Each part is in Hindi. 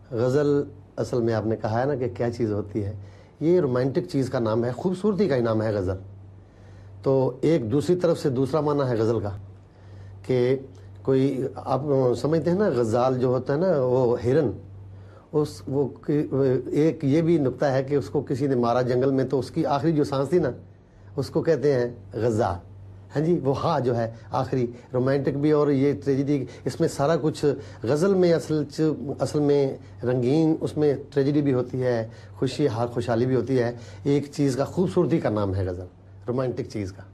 गज़ल असल में आपने कहा है ना कि क्या चीज़ होती है, ये रोमांटिक चीज़ का नाम है, खूबसूरती का ही नाम है गज़ल। तो एक दूसरी तरफ से दूसरा माना है गज़ल का कि कोई आप समझते हैं ना, गज़ाल जो होता है ना वो हिरन, उस वो एक ये भी नुक्ता है कि उसको किसी ने मारा जंगल में तो उसकी आखिरी जो सांस थी ना उसको कहते हैं गज़ाल। हाँ जी, वो हाँ जो है आखिरी रोमांटिक भी और ये ट्रेजिडी, इसमें सारा कुछ गज़ल में असल में रंगीन, उसमें ट्रेजिडी भी होती है, खुशी हाँ खुशहाली भी होती है। एक चीज़ का खूबसूरती का नाम है गज़ल, रोमांटिक चीज़ का।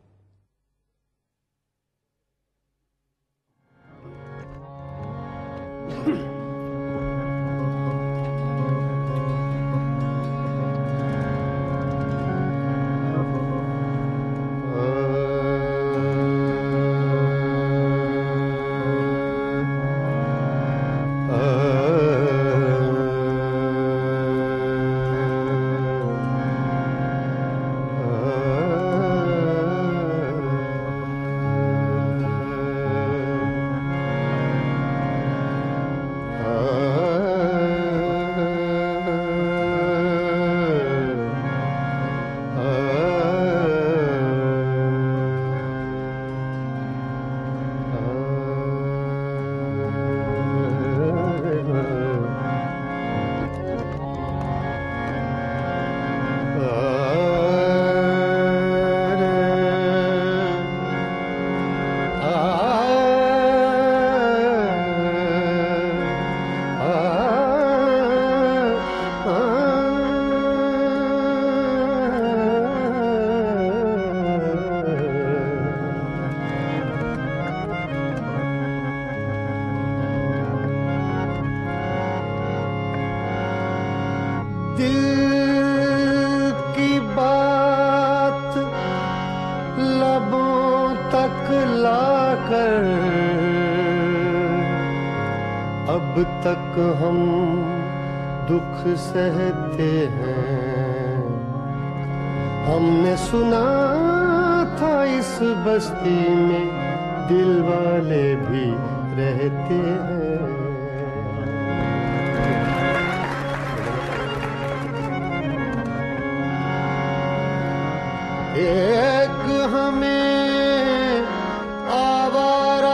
अब तक हम दुख सहते हैं, हमने सुना था इस बस्ती में दिल वाले भी रहते हैं। एक हमें आवारा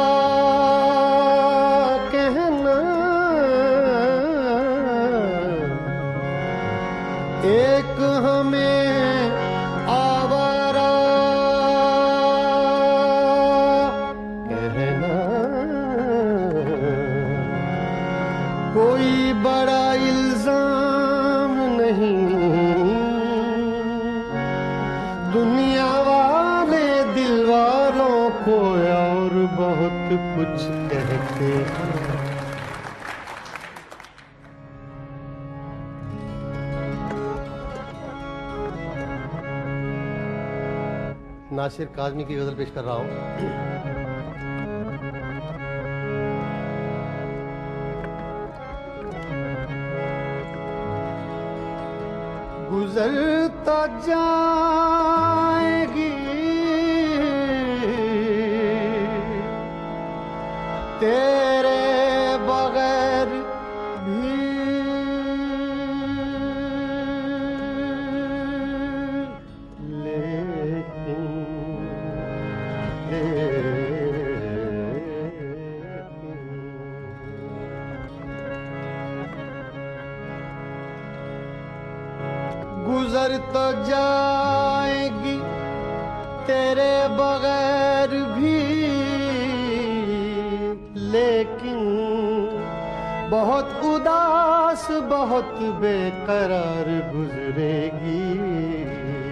कहना, एक हमें आवारा कहना, कोई बड़ा इल्जाम नहीं, दुनिया वाले दिल वालों को और बहुत कुछ कहते हैं। नासिर काज़मी की गज़ल पेश कर रहा हूँ। गुजरता जाएगी तेरे बगैर भी, गुजर तो जाएगी तेरे बगैर भी, लेकिन बहुत उदास बहुत बेकरार गुजरेगी।